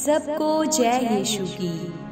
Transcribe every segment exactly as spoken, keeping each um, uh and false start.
सबको जय यीशु की।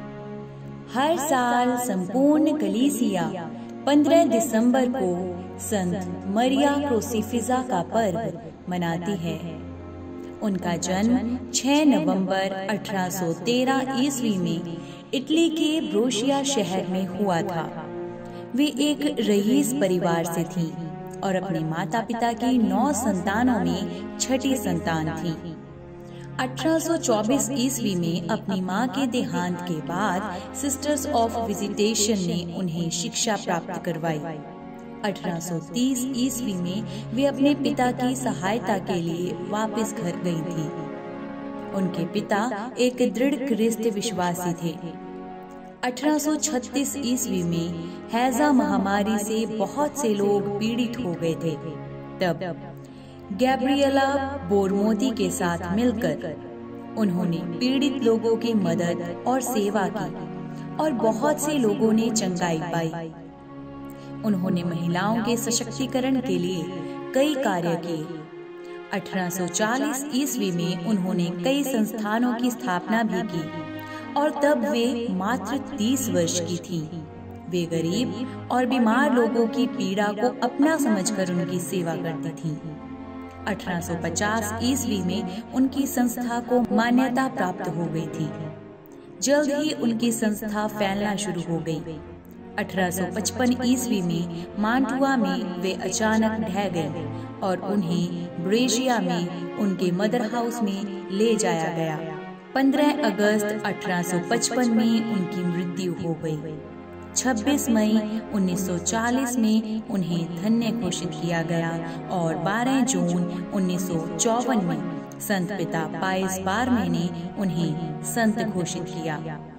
हर साल संपूर्ण कलीसिया पंद्रह दिसंबर को संत मरिया क्रूसीफिजा का पर्व मनाती है। उनका जन्म छह नवंबर अठारह सौ तेरह ईस्वी में इटली के ब्रोशिया शहर में हुआ था। वे एक रईस परिवार से थीं और अपने माता पिता की नौ संतानों में छठी संतान थी। अठारह सौ चौबीस ईस्वी में अपनी मां के देहांत के बाद सिस्टर्स ऑफ विजिटेशन ने उन्हें शिक्षा प्राप्त करवाई। अठारह सौ तीस ईस्वी में वे अपने पिता की सहायता के लिए वापस घर गई थी। उनके पिता एक दृढ़ ख्रिस्त विश्वासी थे। अठारह सौ छत्तीस ईस्वी में हैजा महामारी से बहुत से लोग पीड़ित हो गए थे। तब गैब्रिएला बोरमोदी के साथ मिलकर उन्होंने पीड़ित लोगों की मदद और सेवा की और बहुत से लोगों ने चंगाई पाई। उन्होंने महिलाओं के सशक्तिकरण के लिए कई कार्य किए। अठारह सौ चालीस ईस्वी में उन्होंने कई संस्थानों की स्थापना भी की और तब वे मात्र तीस वर्ष की थीं। वे गरीब और बीमार लोगों की पीड़ा को अपना समझकर उनकी सेवा करती थीं। अठारह सौ पचास ईस्वी में उनकी संस्था को मान्यता प्राप्त हो गई थी। जल्द ही उनकी संस्था फैलना शुरू हो गई। अठारह सौ पचपन ईस्वी में मांटुआ में वे अचानक ढह गए और उन्हें ब्रेशिया में उनके मदर हाउस में ले जाया गया। पंद्रह अगस्त अठारह सौ पचपन में उनकी मृत्यु हो गई। छब्बीस मई उन्नीस सौ चालीस में उन्हें धन्य घोषित किया गया और बारह जून उन्नीस सौ चौवन में संत पिता पायस बारहवें ने उन्हें संत घोषित किया।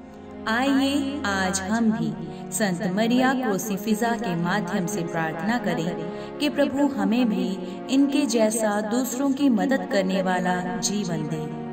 आइए आज हम भी संत मरिया क्रूसीफिजा के माध्यम से प्रार्थना करें कि प्रभु हमें भी इनके जैसा दूसरों की मदद करने वाला जीवन दे।